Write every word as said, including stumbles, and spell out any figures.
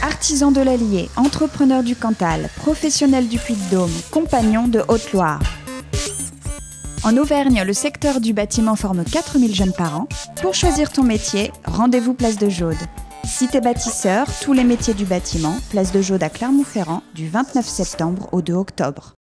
Artisan de l'Allier, entrepreneur du Cantal, professionnel du Puy-de-Dôme, compagnon de Haute-Loire. En Auvergne, le secteur du bâtiment forme quatre mille jeunes par an. Pour choisir ton métier, rendez-vous place de Jaude. Si t'es bâtisseur, tous les métiers du bâtiment, place de Jaude à Clermont-Ferrand, du vingt-neuf septembre au deux octobre.